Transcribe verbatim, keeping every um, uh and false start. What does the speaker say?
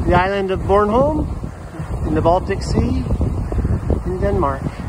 the island of Bornholm in the Baltic Sea in Denmark.